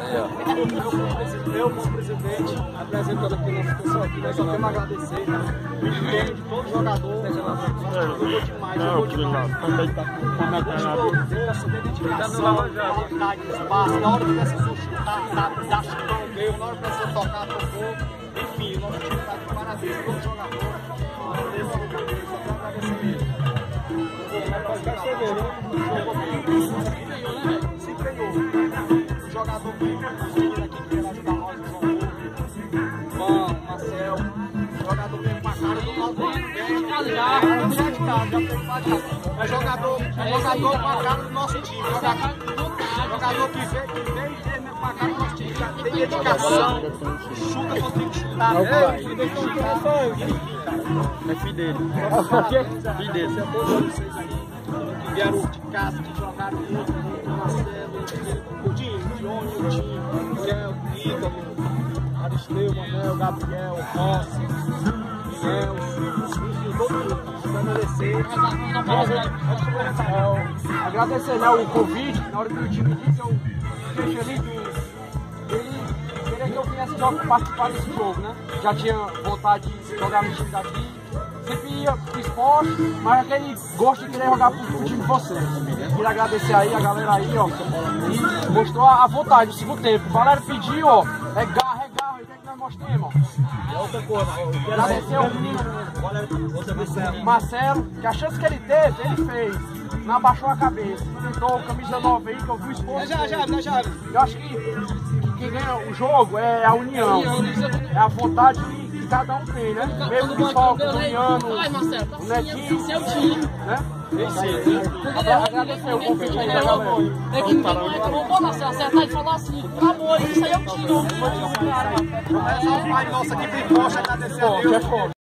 Eu, como presidente, apresentando aqui nossa pessoa aqui, nós só temos a agradecer o empenho de todo jogador. Jogou demais, jogou demais. Esforço, dedicação, qualidade de espaço. Na hora que precisou chutar, dar chutão, veio. Na hora que precisou tocar, tocou. Enfim, o nosso time está de parabéns. Todo jogador. Agradeço ao meu Deus, só tenho a agradecer mesmo. Se ganhou. O jogador que aqui que vai ajudar nós, o João, Marcel, o jogador veio com a cara do Aldo. É jogador com a cara do nosso time. Jogador que veio mesmo com a cara do nosso time. Tem dedicação, chuta quando tem que chutar. É filho dele. Filho dele. Que vieram de casa, que jogaram muito, o Marcelo, o Dinho, o Johnny, o Tim, o Miguel, o Ítalo, o Aristeu, o Manel, o Gabriel, o Rossi, o Miguel, enfim, todo mundo. Agradecer, né, o convite. Na hora que o time disse, eu fiquei feliz ele queria que eu viesse participar desse jogo, né? Já tinha vontade de jogar no time daqui. Sempre ia pro esporte, mas aquele gosto de querer jogar pro time de vocês. Queria agradecer aí a galera aí, ó, e mostrou a vontade no segundo tempo. O Valério pediu, ó, é garra, e o que é que nós mostramos? Outra coisa, agradecer ao menino Marcelo, que a chance que ele teve, ele fez. Não abaixou a cabeça, tentou camisa 9 aí, que eu vi o esforço. Já. Eu acho que quem ganha o jogo é a união, é a vontade que cada um tem, né? Mesmo o pessoal, o Juliano, o Netinho, né? Agradecer o convite aí da galera. É que não pode acertar e falar assim, acabou, isso aí é o tiro. Nossa, que bem, poxa, agradecer a Deus.